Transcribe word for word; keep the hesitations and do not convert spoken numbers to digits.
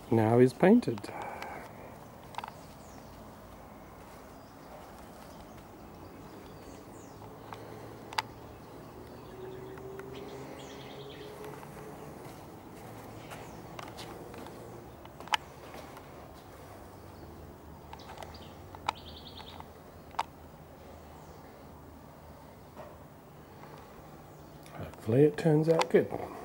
Now he's painted. Hopefully it turns out good.